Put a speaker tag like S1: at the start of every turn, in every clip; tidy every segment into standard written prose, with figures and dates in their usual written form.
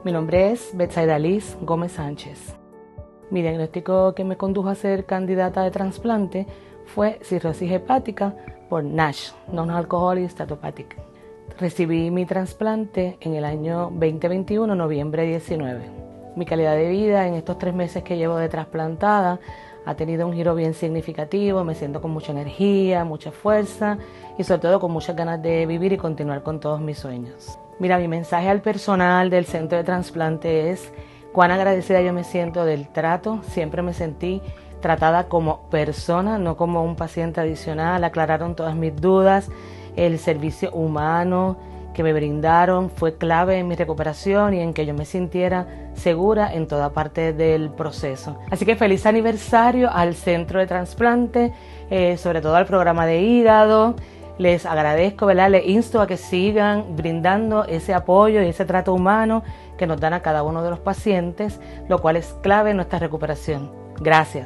S1: Mi nombre es Betsaida Liz Gómez Sánchez. Mi diagnóstico que me condujo a ser candidata de trasplante fue cirrosis hepática por NASH, Non-Alcoholic Steatohepatic. Recibí mi trasplante en el año 2021, noviembre 19. Mi calidad de vida en estos 3 meses que llevo de trasplantada ha tenido un giro bien significativo. Me siento con mucha energía, mucha fuerza y sobre todo con muchas ganas de vivir y continuar con todos mis sueños. Mira, mi mensaje al personal del centro de trasplante es cuán agradecida yo me siento del trato. Siempre me sentí tratada como persona, no como un paciente adicional. Aclararon todas mis dudas. El servicio humano que me brindaron fue clave en mi recuperación y en que yo me sintiera segura en toda parte del proceso. Así que feliz aniversario al centro de trasplante, sobre todo al programa de hígado. Les agradezco, ¿verdad? Les insto a que sigan brindando ese apoyo y ese trato humano que nos dan a cada uno de los pacientes, lo cual es clave en nuestra recuperación. Gracias.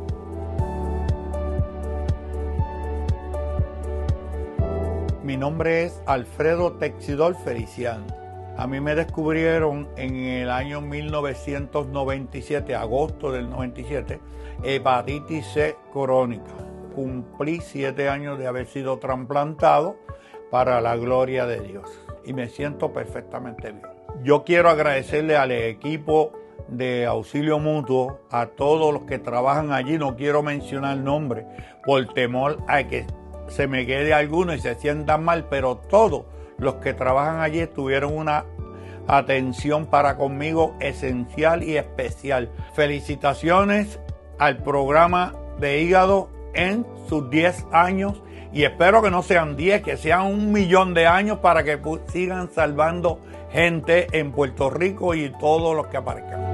S2: Mi nombre es Alfredo Texidor Feliciano. A mí me descubrieron en el año 1997, agosto del 97, hepatitis C crónica. Cumplí 7 años de haber sido trasplantado para la gloria de Dios y me siento perfectamente bien. Yo quiero agradecerle al equipo de auxilio mutuo, a todos los que trabajan allí. No quiero mencionar nombres por temor a que se me quede alguno y se sientan mal, pero todos los que trabajan allí tuvieron una atención para conmigo esencial y especial. Felicitaciones al programa de hígado en sus 10 años y espero que no sean 10, que sean 1.000.000 de años para que sigan salvando gente en Puerto Rico y todos los que aparezcan.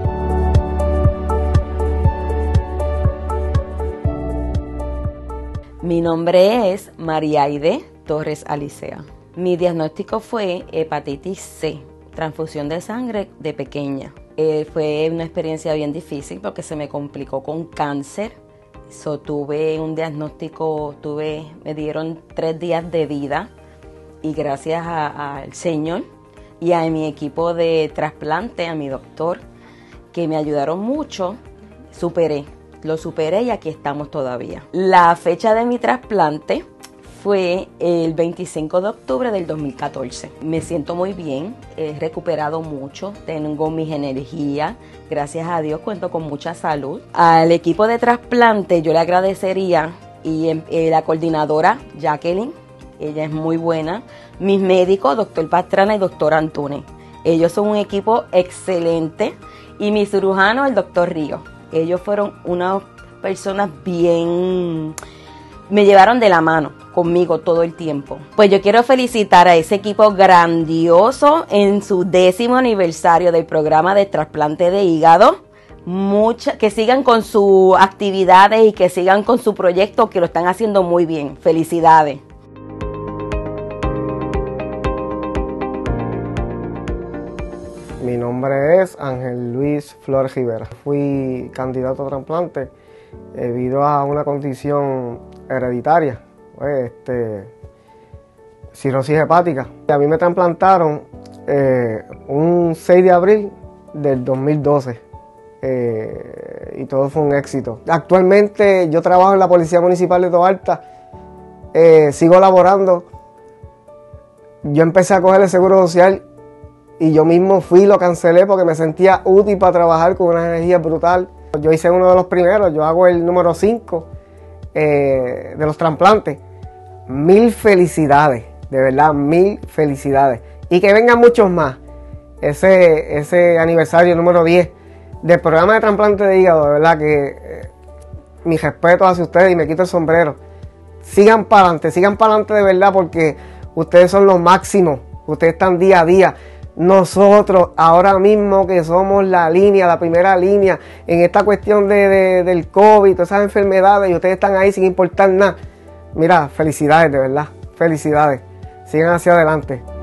S3: Mi nombre es Mariaide Torres Alicea. Mi diagnóstico fue hepatitis C, transfusión de sangre de pequeña. Fue una experiencia bien difícil porque se me complicó con cáncer. Tuve un diagnóstico, me dieron 3 días de vida y gracias al Señor y a mi equipo de trasplante, a mi doctor, que me ayudaron mucho, lo superé y aquí estamos todavía. La fecha de mi trasplante fue el 25 de octubre del 2014. Me siento muy bien, he recuperado mucho, tengo mis energías, gracias a Dios cuento con mucha salud. Al equipo de trasplante yo le agradecería y la coordinadora Jacqueline, ella es muy buena, mis médicos, doctor Pastrana y doctor Antúnez. Ellos son un equipo excelente y mi cirujano, el doctor Río. Ellos fueron unas personas bien, me llevaron de la mano conmigo todo el tiempo. Pues yo quiero felicitar a ese equipo grandioso en su 10º aniversario del programa de trasplante de hígado. Que sigan con sus actividades y que sigan con su proyecto, que lo están haciendo muy bien. Felicidades.
S4: Mi nombre es Ángel Luis Flores Rivera. Fui candidato a trasplante debido a una condición hereditaria, cirrosis hepática. A mí me trasplantaron un 6 de abril del 2012 y todo fue un éxito. Actualmente yo trabajo en la Policía Municipal de Toalta, sigo laborando. Yo empecé a coger el seguro social y yo mismo fui y lo cancelé porque me sentía útil para trabajar con una energía brutal. Yo hice uno de los primeros, yo hago el número 5 de los trasplantes. 1000 felicidades, de verdad, 1000 felicidades. Y que vengan muchos más. Ese aniversario número 10 del programa de trasplante de hígado, de verdad que mi respeto hacia ustedes y me quito el sombrero. Sigan para adelante de verdad porque ustedes son los máximos, ustedes están día a día. Nosotros ahora mismo que somos la primera línea en esta cuestión del COVID, todas esas enfermedades, y ustedes están ahí sin importar nada. Mira, felicidades, de verdad, felicidades. Sigan hacia adelante.